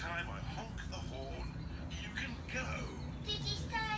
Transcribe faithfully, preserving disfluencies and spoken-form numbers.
time I honk the horn, you can go. Did you say